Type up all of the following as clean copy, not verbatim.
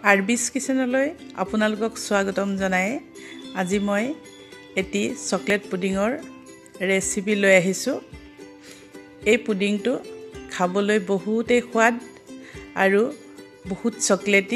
আৰবিছ কিচেনলৈ আপোনালোকক স্বাগতম জনাই আজি মই এটি চকলেট পুডিঙৰ ৰেচিপি লৈ আহিছোঁ। এই পুডিংটো খাবলৈ বহুতেই সোৱাদ আৰু বহুত চকলেটি।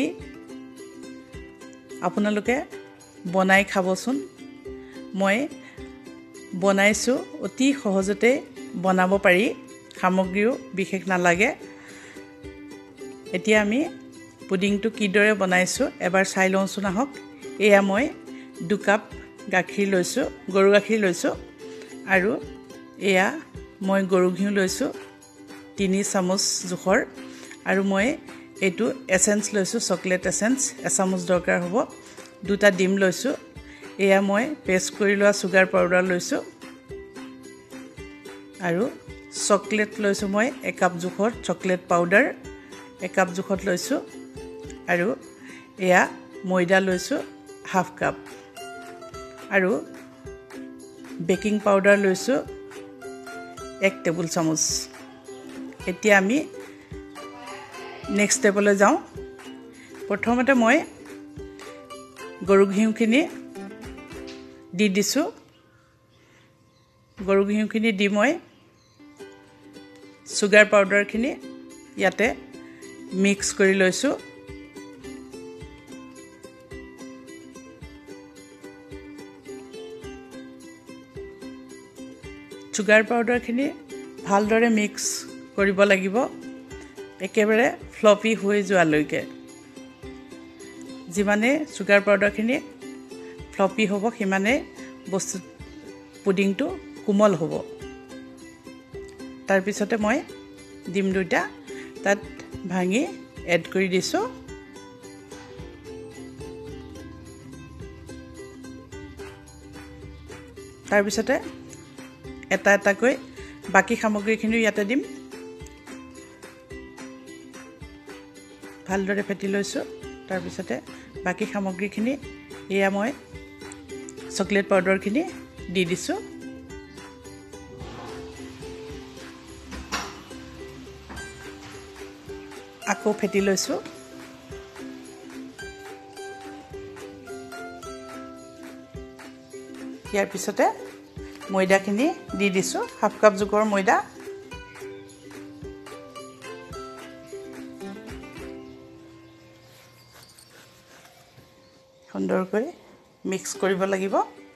আপোনালোকে বনাই খাবচোন। মই বনাইছোঁ, অতি সহজতে বনাব পাৰি, সামগ্ৰীও বিশেষ নালাগে। এতিয়া আমি পুডিংটো কিদৰে বনাইছোঁ এবাৰ চাই লওঁচোন আহক। এয়া মই 2 কাপ গাখীৰ লৈছোঁ, গৰু গাখীৰ লৈছোঁ, আৰু এয়া মই গৰু ঘিউ লৈছোঁ 3 চামুচ জোখৰ, আৰু মই এইটো এছেন্স লৈছোঁ, চকলেট এছেন্স 1 চামুচ দৰকাৰ হ'ব। 2টা ডিম লৈছোঁ। এয়া মই পেষ্ট কৰি লোৱা চুগাৰ পাউডাৰ লৈছোঁ, আৰু চকলেট লৈছোঁ মই 1 কাপ জোখৰ চকলেট পাউডাৰ 1 কাপ জোখত লৈছোঁ, আৰু এয়া ময়দা লৈছোঁ 1/2 কাপ, আৰু বেকিং পাউডাৰ লৈছোঁ 1 টেবুল চামুচ। এতিয়া আমি নেক্সট ষ্টেপলৈ যাওঁ। প্ৰথমতে মই গৰু ঘিউখিনি দি দিছোঁ। গৰু ঘিউখিনি দি মই চুগাৰ পাউডাৰখিনি ইয়াতে মিক্স কৰি লৈছোঁ। চুগাৰ পাউডাৰখিনি ভালদৰে মিক্স কৰিব লাগিব, একেবাৰে ফ্লপি হৈ যোৱালৈকে। যিমানে চুগাৰ পাউডাৰখিনি ফ্লপি হ'ব সিমানে বস্তু পুডিংটো কোমল হ'ব। তাৰপিছতে মই ডিম 2টা তাত ভাঙি এড কৰি দিছোঁ। তাৰপিছতে এটা এটাকৈ বাকী সামগ্ৰীখিনিও ইয়াতে দিম। ভালদৰে ফেটি লৈছোঁ। তাৰপিছতে বাকী সামগ্ৰীখিনি এয়া মই চকলেট পাউডাৰখিনি দি দিছোঁ। আকৌ ফেটি লৈছোঁ। ইয়াৰ পিছতে ময়দাখিনি দি দিছোঁ, 1/2 কাপ জোখৰ ময়দা। সুন্দৰকৈ মিক্স কৰিব লাগিব।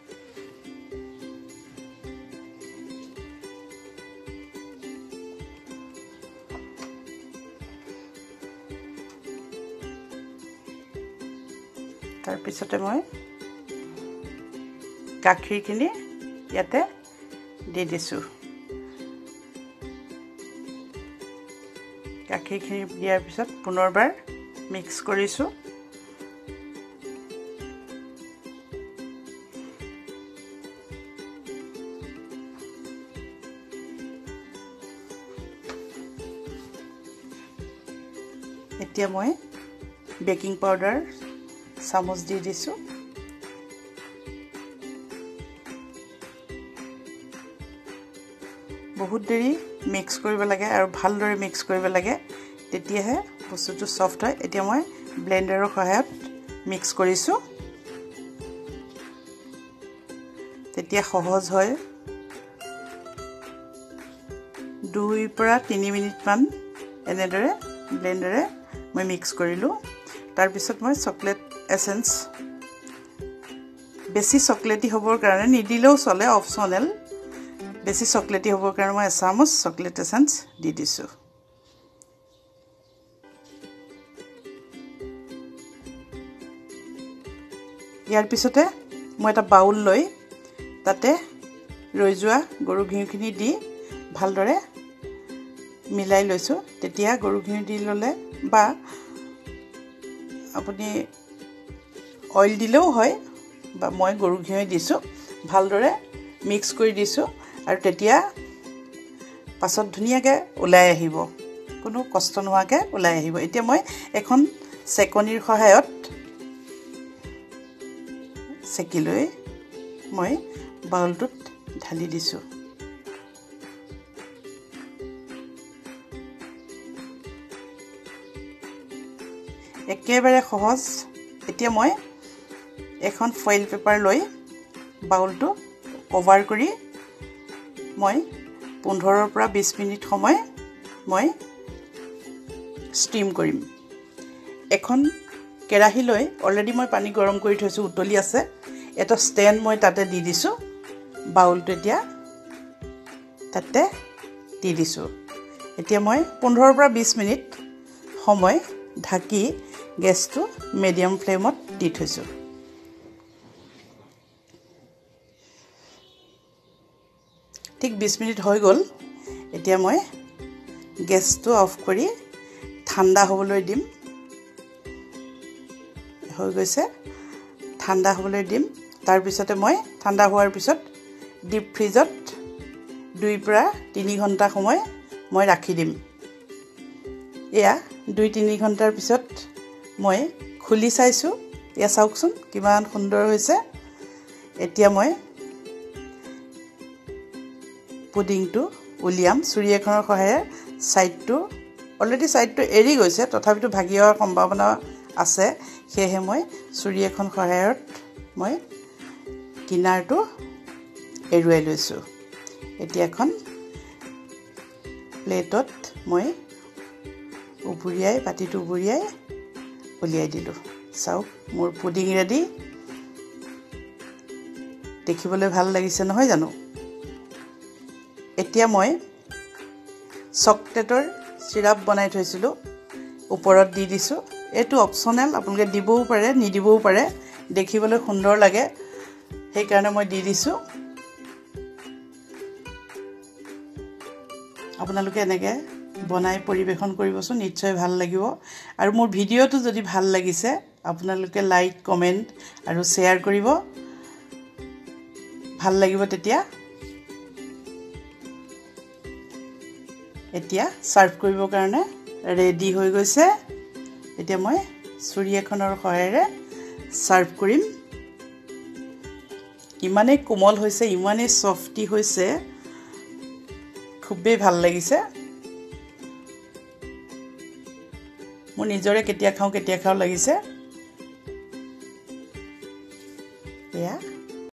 তাৰপিছতে মই গাখীৰখিনি ইয়াতে দি দিছোঁ। গাখীৰখিনি দিয়াৰ পিছত পুনৰবাৰ মিক্স কৰিছোঁ। এতিয়া মই বেকিং পাউডাৰ চামুচ দি দিছোঁ। বহুত দেৰি মিক্স কৰিব লাগে আৰু ভালদৰে মিক্স কৰিব লাগে, তেতিয়াহে বস্তুটো ছফ্ট হয়। এতিয়া মই ব্লেণ্ডাৰৰ সহায়ত মিক্স কৰিছোঁ, তেতিয়া সহজ হয়। 2 পৰা 3 মিনিটমান এনেদৰে ব্লেণ্ডাৰে মই মিক্স কৰিলোঁ। তাৰপিছত মই চকলেট এছেন্স, বেছি চকলেটি হ'বৰ কাৰণে নিদিলেও চলে, অপশ্যনেল। বেছি চকলেটি হ'বৰ কাৰণে মই 1 চামুচ চকলেট এছেন্স দি দিছোঁ। ইয়াৰ পিছতে মই এটা বাউল লৈ তাতে ৰৈ যোৱা গৰু ঘিউখিনি দি ভালদৰে মিলাই লৈছোঁ। তেতিয়া গৰু ঘিউ দি ল'লে, বা আপুনি অইল দিলেও হয়, বা মই গৰু ঘিউৱে দিছোঁ, ভালদৰে মিক্স কৰি দিছোঁ, আৰু তেতিয়া পাছত ধুনীয়াকৈ ওলাই আহিব, কোনো কষ্ট নোহোৱাকৈ ওলাই আহিব। এতিয়া মই এখন চেকনিৰ সহায়ত চেকি লৈ মই বাউলটোত ঢালি দিছোঁ। একেবাৰে সহজ। এতিয়া মই এখন ফয়েল পেপাৰ লৈ বাউলটো কভাৰ কৰি মই 15 পৰা 20 মিনিট সময় মই ষ্টিম কৰিম। এখন কেৰাহী লৈ অলৰেডি মই পানী গৰম কৰি থৈছোঁ, উতলি আছে। এটা ষ্টেণ্ড মই তাতে দি দিছোঁ, বাউলটো এতিয়া তাতে দি দিছোঁ। এতিয়া মই 15 পৰা 20 মিনিট সময় ঢাকি গেছটো মিডিয়াম ফ্লেমত দি থৈছোঁ। ঠিক 20 মিনিট হৈ গ'ল। এতিয়া মই গেছটো অফ কৰি ঠাণ্ডা হ'বলৈ দিম। হৈ গৈছে, ঠাণ্ডা হ'বলৈ দিম। তাৰপিছতে মই ঠাণ্ডা হোৱাৰ পিছত ডিপ ফ্ৰিজত 2 পৰা 3 ঘণ্টা সময় মই ৰাখি দিম। এয়া 2-3 ঘণ্টাৰ পিছত মই খুলি চাইছোঁ। এয়া চাওকচোন কিমান সুন্দৰ হৈছে। এতিয়া মই পুডিংটো উলিয়াম। চুৰি এখনৰ সহায়েৰে ছাইডটো অলৰেডি ছাইডটো এৰি গৈছে, তথাপিতো ভাগি অহাৰ সম্ভাৱনা আছে। সেয়েহে মই চুৰি এখন সহায়ত মই কিনাৰটো এৰুৱাই লৈছোঁ। এতিয়া এখন প্লেটত মই পাতিটো উবুৰিয়াই উলিয়াই দিলোঁ। চাওক মোৰ পুডিং ৰেডি। দেখিবলৈ ভাল লাগিছে নহয় জানো? এতিয়া মই চকলেটৰ চিৰাপ বনাই থৈছিলোঁ, ওপৰত দি দিছোঁ। এইটো অপশ্যনেল, আপোনালোকে দিবও পাৰে নিদিবও পাৰে। দেখিবলৈ সুন্দৰ লাগে সেইকাৰণে মই দি দিছোঁ। আপোনালোকে এনেকৈ বনাই পৰিৱেশন কৰিবচোন, নিশ্চয় ভাল লাগিব। আৰু মোৰ ভিডিঅ'টো যদি ভাল লাগিছে আপোনালোকে লাইক, কমেণ্ট আৰু শ্বেয়াৰ কৰিব, ভাল লাগিব তেতিয়া। এতিয়া ছাৰ্ভ কৰিবৰ কাৰণে ৰেডি হৈ গৈছে। এতিয়া মই চুৰি এখনৰ সহায়েৰে ছাৰ্ভ কৰিম। ইমানেই কোমল হৈছে, ইমানেই সফটি হৈছে, খুবেই ভাল লাগিছে। মোৰ নিজৰে কেতিয়া খাওঁ লাগিছে।